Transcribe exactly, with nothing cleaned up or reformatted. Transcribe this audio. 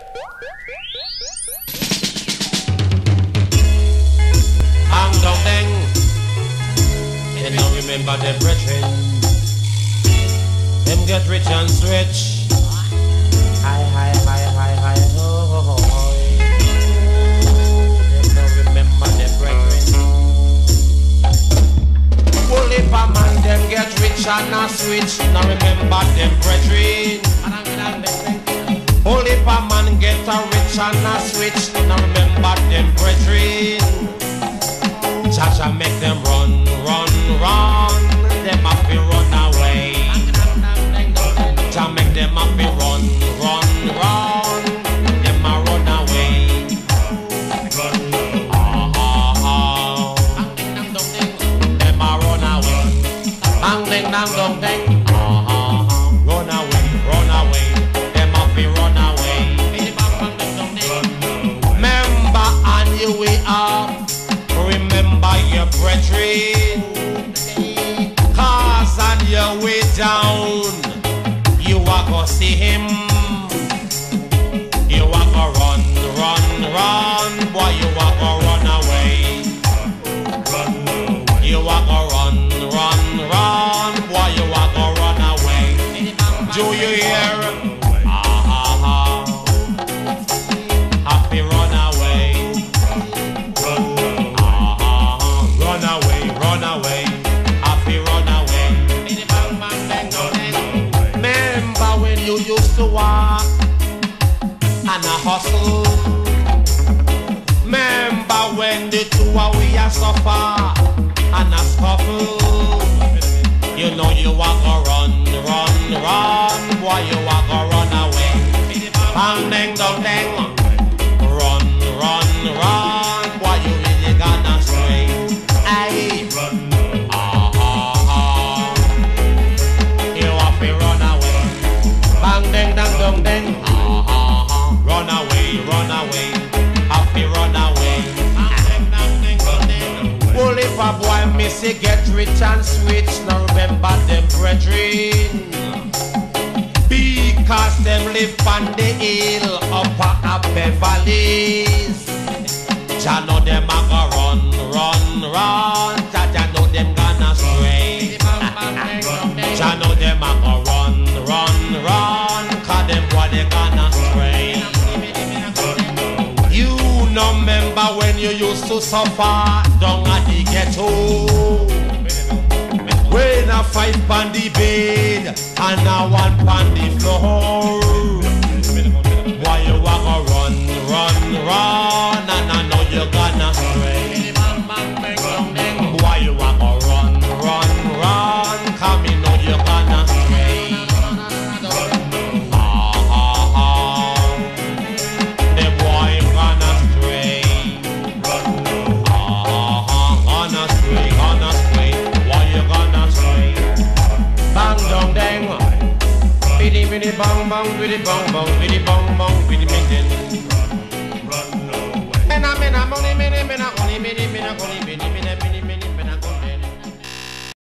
I'm down, and now remember the brethren. Them get rich and stretch. Hi, hi, hi, hi, hi, ho, ho, ho, ho. Them now remember the brethren. Well, if a man them get rich and a switch, now remember them brethren. Only if a man get a rich and a switch, now remember them brethren. Cha-cha make them run, run, run. Them have to run away. Cha make them have to run, run, run. Them a run away. Ah, ah, ah. Them a run away. Bang, ding, dang, dong, ding. Ah, ah, ah. Run away, run away. Them have to run away. Remember on your way up. Remember your brethren. Cause on your way down, you are gonna see him. You are gonna run, run, run. Boy, you are gonna run away. You are gonna run, run, run. Boy, you are gonna run away. Do you hear? Ah, ah, ah. Happy run away. Run away, run away, happy run away. Remember when you used to walk and a hustle. Remember when the two of we a suffer and a scuffle. You know you are gonna run, run, run. Boy, you are gonna run away. Bang, ding, dong, ding. Run, run, run. Boy, you really gonna stray. Aye. Ah, ah, ah. You have to run away. Bang, ding, dang, dong, ding. Ah, ah, ah. Run away, run away. Have to run away. Well, if a boy miss it, get rich and switch. Now remember them brethren. Because them live on the hill upper a Beverly's. Jah know them a go run, run, run. Jah Jah know them gonna stray. Jah know them a go run, run, run. Cause them boy they gonna stray. You no remember when you used to suffer down at the ghetto. When a five on the bed and a one on the floor. Why you a go run, run, run, and I know you gonna stray. Why you a go run, run, run, come in know you gonna stray. Ah, ah, ah, the boy gonna stray. Ah, ah, gonna stray, gonna stray. Why you gonna stray? Bang, dong, dang. Biddy, biddy, bang, bang, biddy, bang, bang, biddy, bang, bang, biddy, biddy. Mena, mena, money, mena, mena, money, mena, mena, money, mena, mena, mena.